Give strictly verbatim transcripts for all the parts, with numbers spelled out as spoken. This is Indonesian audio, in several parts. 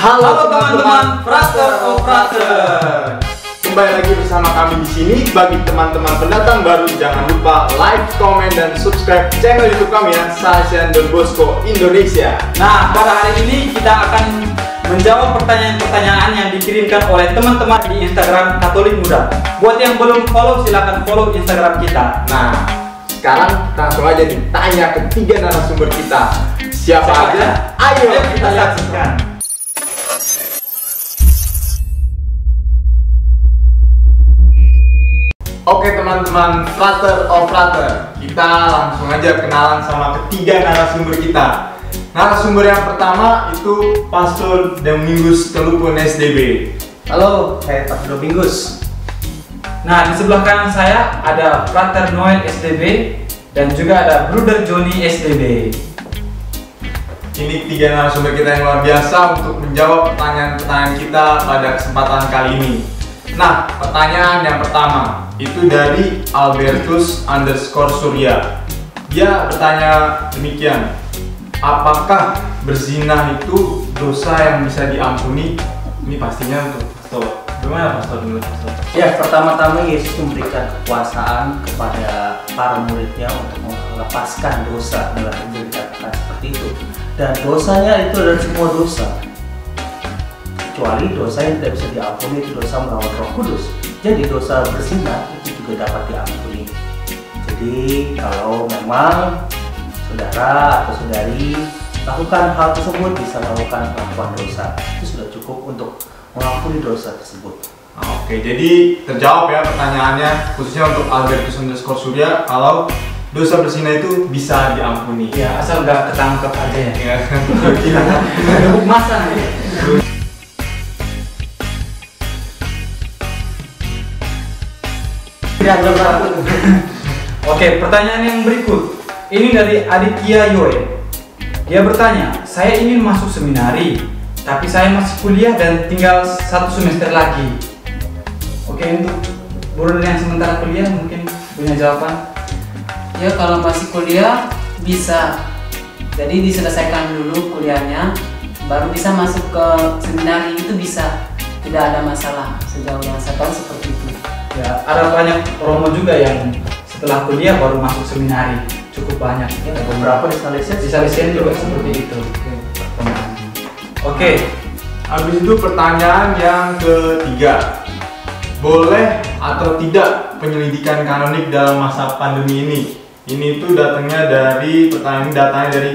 Halo teman-teman Frater of Frater. Kembali lagi bersama kami di sini. Bagi teman-teman pendatang baru, jangan lupa like, comment, dan subscribe channel YouTube kami ya, Sasha Don Bosco Indonesia. Nah, pada hari ini kita akan menjawab pertanyaan-pertanyaan yang dikirimkan oleh teman-teman di Instagram Katolik Muda. Buat yang belum follow, silahkan follow Instagram kita. Nah, sekarang langsung aja ditanya ketiga narasumber kita. Siapa, Siapa aja? Ayo, Ayo kita saksikan. Oke teman-teman Frater of Frater, kita langsung aja kenalan sama ketiga narasumber kita. Narasumber yang pertama itu Pastor Domingus Telupun S D B. Halo, saya Pastor Domingus. Nah, di sebelah kanan saya ada Frater Noel S D B dan juga ada Brother Johnny S D B. Ini tiga narasumber kita yang luar biasa untuk menjawab pertanyaan-pertanyaan kita pada kesempatan kali ini. Nah, pertanyaan yang pertama itu dari Albertus underscore Surya. Dia bertanya demikian: apakah berzina itu dosa yang bisa diampuni? Ini pastinya untuk Pastor. Gimana Pastor dulu Pastor? Ya, pertama-tama Yesus memberikan kekuasaan kepada para muridnya untuk melepaskan dosa dalam Injil dikatakan seperti itu. Dan dosanya itu adalah semua dosa, kecuali dosa yang tidak bisa diampuni itu dosa melawan Roh Kudus. Jadi dosa berzina itu juga dapat diampuni. Jadi kalau memang saudara atau saudari lakukan hal tersebut, bisa melakukan pengakuan dosa, itu sudah cukup untuk mengampuni dosa tersebut. Oke, jadi terjawab ya pertanyaannya, khususnya untuk Albertus underscore Surya, kalau dosa berzina itu bisa diampuni. Ya, asal nggak ketangkep aja ya. Ya. Gebuk masa nih. Oke, pertanyaan yang berikut ini dari Aditya Yoe. Dia bertanya, saya ingin masuk seminari, tapi saya masih kuliah dan tinggal satu semester lagi. Oke, untuk brother yang sementara kuliah mungkin punya jawaban? Ya, kalau masih kuliah bisa. Jadi diselesaikan dulu kuliahnya, baru bisa masuk ke seminari, itu bisa. Tidak ada masalah sejauh yang saya tahu seperti itu. Ya, ada banyak romo juga yang setelah kuliah baru masuk seminari, cukup banyak. Ya, beberapa di Salesian, Di Salesian juga seperti itu. Oke, Habis itu pertanyaan yang ketiga, boleh atau tidak penyelidikan kanonik dalam masa pandemi ini? Ini tuh datangnya dari pertanyaan ini datangnya dari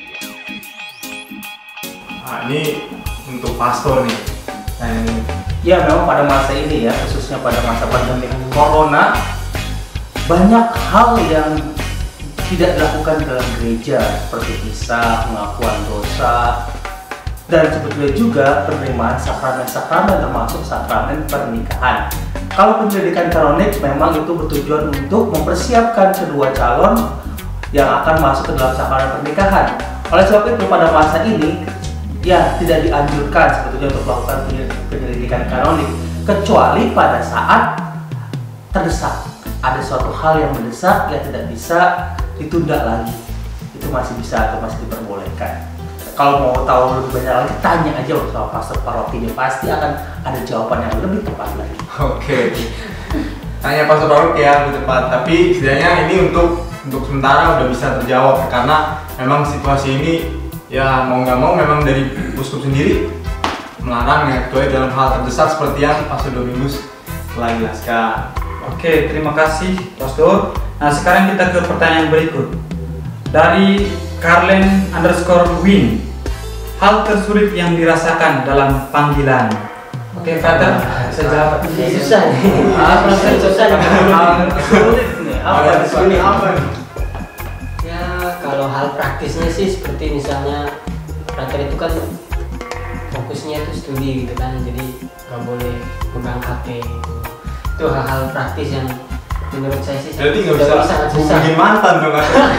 nah, ini untuk Pastor nih. Nah, ini. Ya, memang pada masa ini ya, khususnya pada masa pandemi Corona, banyak hal yang tidak dilakukan dalam gereja, seperti kisah, pengakuan dosa, dan sebetulnya juga penerimaan sakramen-sakramen termasuk sakramen pernikahan. Kalau penyelidikan kanonik memang itu bertujuan untuk mempersiapkan kedua calon yang akan masuk ke dalam sakramen pernikahan. Oleh sebab itu pada masa ini ya tidak dianjurkan sebetulnya untuk melakukan penyelidikan kanonik, kecuali pada saat terdesak. Ada suatu hal yang mendesak yang tidak bisa ditunda lagi, itu masih bisa atau masih diperbolehkan. Kalau mau tahu lebih banyak lagi, tanya aja sama pastor parokinya, pasti akan ada jawaban yang lebih tepat lagi. Oke, tanya Pastor Paroki ya lebih tepat. Tapi setidaknya ini untuk untuk sementara udah bisa terjawab karena memang situasi ini ya mau nggak mau memang dari uskup sendiri melarang ya, kecuali dalam hal terdesak seperti yang Pastor Domingus telah jelaskan. Oke, terima kasih Pastor. Nah, sekarang kita ke pertanyaan berikut dari Carlen underscore Win. Hal tersulit yang dirasakan dalam panggilan. Oke, Frater, bisa jawab. Susah nih. Apa sih susah nih? Hal sulit nih, apa sulit? Apa? Ya, kalau hal praktisnya sih seperti misalnya Frater itu kan fokusnya itu studi gitu kan, jadi nggak boleh pegang H P. Itu hal-hal praktis yang menurut saya sih Jadi nggak bisa sangat susah. hubungin mantan dong.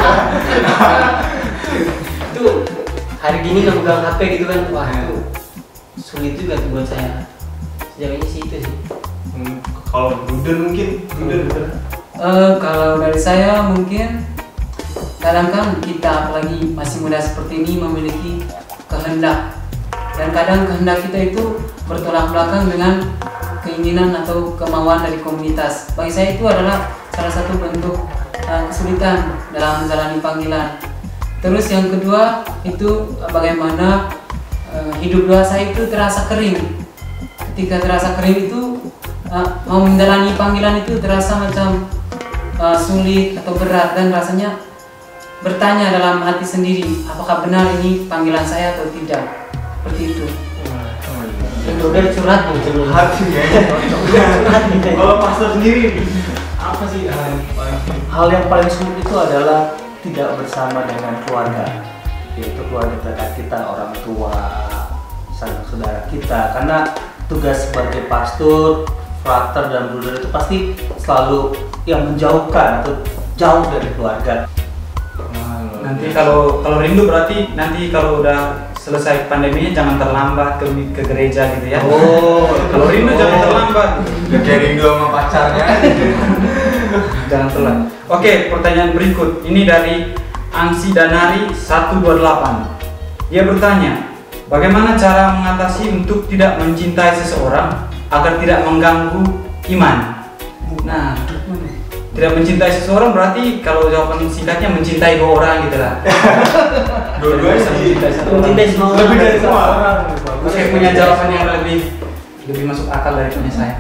Itu hari gini nggak pegang H P gitu kan, wah itu sulit juga tuh buat saya. Sejauh ini sih itu sih. Hmm, kalau Bruder mungkin Bruder Bruder. Uh, kalau dari saya mungkin kadang kan kita apalagi masih muda seperti ini memiliki kehendak dan kadang kehendak kita itu bertolak belakang dengan keinginan atau kemauan dari komunitas. Bagi saya itu adalah salah satu bentuk uh, kesulitan dalam menjalani panggilan. Terus yang kedua itu bagaimana uh, hidup doa saya itu terasa kering. Ketika terasa kering itu uh, mau menjalani panggilan itu terasa macam uh, sulit atau berat, dan rasanya bertanya dalam hati sendiri, apakah benar ini panggilan saya atau tidak. Seperti itu. Itu udah curhat mungkin. Hatinya. Kalau pastor sendiri apa sih hal yang paling Hal yang paling sulit itu adalah tidak bersama dengan keluarga, yaitu keluarga terdekat kita, orang tua, saudara kita. Karena tugas sebagai pastor, frater dan bruder itu pasti selalu yang menjauhkan atau jauh dari keluarga. Nanti kalau kalau rindu berarti nanti kalau udah selesai pandeminya jangan terlambat ke ke gereja gitu ya. Oh, kalau rindu oh. jangan terlambat. kayak rindu sama pacarnya? Jangan telat. Oke, pertanyaan berikut ini dari Angsi Danari seratus dua puluh delapan. Dia bertanya, bagaimana cara mengatasi untuk tidak mencintai seseorang agar tidak mengganggu iman? Nah, tidak mencintai seseorang berarti kalau jawaban singkatnya mencintai dua orang gitu lah. Dua-duanya sih. Mencintai semua orang. Lebih dari semua orang. Oke, punya jawaban yang lebih lebih masuk akal dari punya saya.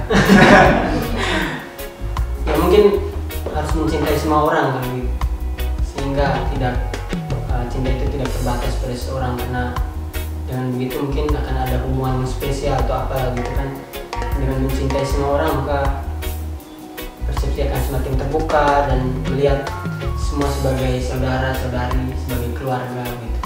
Ya mungkin harus mencintai semua orang kan gitu. Sehingga tidak uh, cinta itu tidak terbatas pada seorang, karena dengan begitu mungkin akan ada hubungan yang spesial atau apa gitu kan. Dengan mencintai semua orang maka persepsi akan semakin terbuka dan melihat semua sebagai saudara-saudari, sebagai keluarga gitu.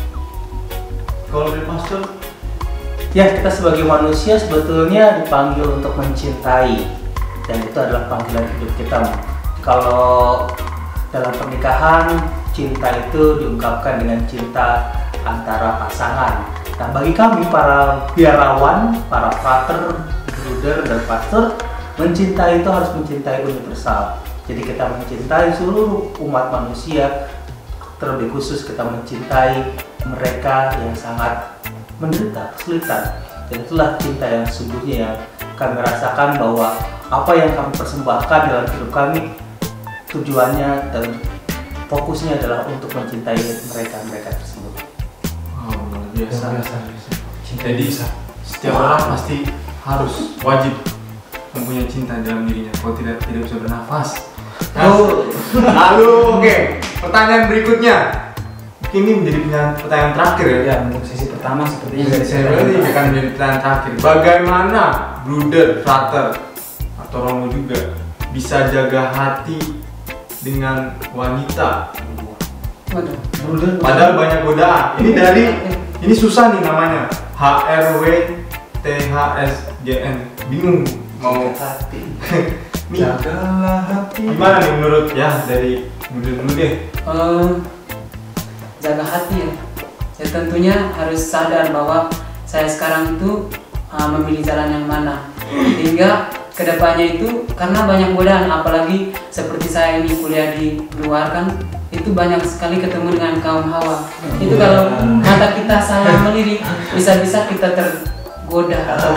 Kalau dari pastor, Ya, kita sebagai manusia sebetulnya dipanggil untuk mencintai, dan itu adalah panggilan hidup kita. Kalau dalam pernikahan, cinta itu diungkapkan dengan cinta antara pasangan. Nah, bagi kami para biarawan, para frater, bruder, dan pastor, mencintai itu harus mencintai universal. Jadi kita mencintai seluruh umat manusia, terlebih khusus kita mencintai mereka yang sangat menderita, kesulitan. Dan itulah cinta yang sesungguhnya yang kami rasakan, bahwa apa yang kami persembahkan dalam hidup kami tujuannya dan fokusnya adalah untuk mencintai mereka-mereka tersebut. oh, luar biasa. Luar biasa. Jadi setiap orang pasti harus wajib mempunyai cinta dalam dirinya. Kalau tidak tidak bisa bernafas. Lalu, lalu oke. Pertanyaan berikutnya. Ini menjadi pertanyaan terakhir ya. Ya, untuk sesi pertama sepertinya dari saya. Saya ini akan menjadi pertanyaan terakhir. Bagaimana bruder, frater, atau Romo juga bisa jaga hati dengan wanita? Waduh. Bruder. Padahal banyak godaan. Ini dari, ini susah nih namanya. H R W T H S G N. Bingung mau hati. nih. Jagalah hati. Gimana nih menurut ya dari bruder dulu deh? Eh, jaga hati ya. Ya tentunya harus sadar bahwa saya sekarang itu uh, memilih jalan yang mana. Hingga kedepannya itu, karena banyak godaan, apalagi seperti saya ini kuliah di luar kan, itu banyak sekali ketemu dengan kaum hawa. Itu kalau mata kita salah melirik, bisa-bisa kita tergoda atau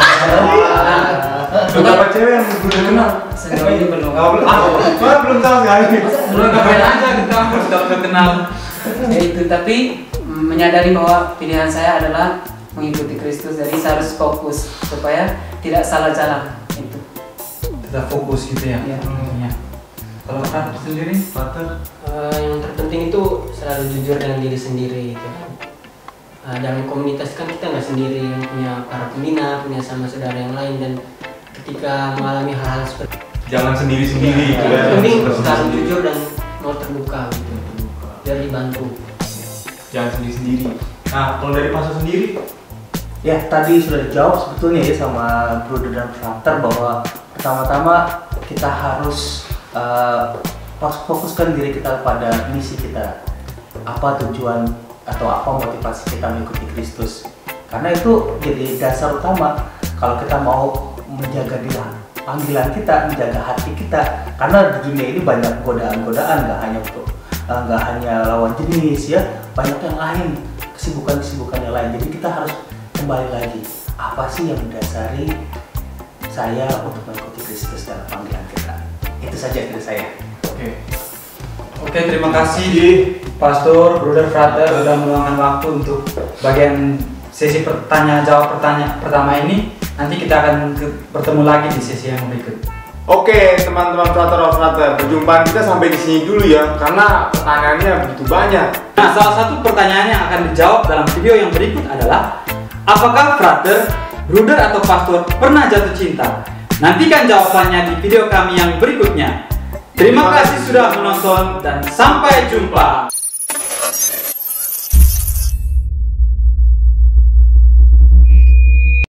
Berapa cewek yang bruder kenal? sejauh ini belum. Belum, ah, belum tahu sekali. Belum ngapain aja kita sudah kenal. Ya itu, tapi mm, menyadari bahwa pilihan saya adalah mengikuti Kristus, jadi saya harus fokus supaya tidak salah jalan itu. Tetap fokus gitu ya. Ya. Ya. Kalau frater sendiri, frater Uh, yang terpenting itu selalu jujur dengan diri sendiri gitu kan. Uh, dalam komunitas kan kita nggak sendiri, yang punya para pembina, punya sama saudara yang lain, dan ketika mengalami hal-hal seperti Jangan sendiri-sendiri. itu, gitu ya. yang penting selalu jujur dan mau terbuka gitu, biar dibantu. Jangan sendiri-sendiri. Nah, kalau dari pastor sendiri, Ya, tadi sudah dijawab sebetulnya ya sama bruder dan frater, bahwa pertama-tama kita harus uh, fokuskan diri kita pada misi kita. Apa tujuan atau apa motivasi kita mengikuti Kristus. Karena itu jadi dasar utama kalau kita mau menjaga diri, panggilan kita, menjaga hati kita. Karena di dunia ini banyak godaan-godaan, nggak hanya untuk uh, nggak hanya lawan jenis ya, banyak yang lain, kesibukan-kesibukan yang lain. Jadi kita harus kembali lagi, apa sih yang mendasari saya untuk mengikuti Kristus dalam panggilan kita? Itu saja dari saya. Oke. Oke, terima kasih Pastor, Bruder, Frater sudah meluangkan waktu untuk bagian sesi pertanyaan jawab pertanyaan pertama ini. Nanti kita akan ke- bertemu lagi di sesi yang berikut. Oke, teman-teman frater of frater, perjumpaan kita sampai di sini dulu ya, karena pertanyaannya begitu banyak. Nah, salah satu pertanyaan yang akan dijawab dalam video yang berikut adalah, apakah Frater, Bruder, atau Pastor pernah jatuh cinta? Nantikan jawabannya di video kami yang berikutnya. Terima kasih sudah menonton dan sampai jumpa.